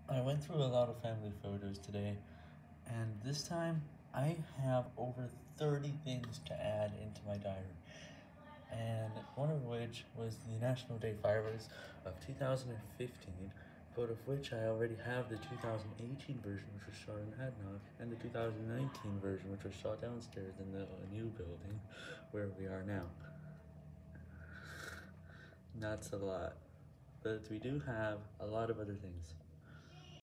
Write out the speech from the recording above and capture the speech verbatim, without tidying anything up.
I went through a lot of family photos today, and this time I have over thirty things to add into my diary. And one of which was the National Day fireworks of two thousand fifteen, but of which I already have the two thousand eighteen version, which was shot in Hadnock, and the two thousand nineteen version, which was shot downstairs in the new building where we are now. That's a lot, but we do have a lot of other things.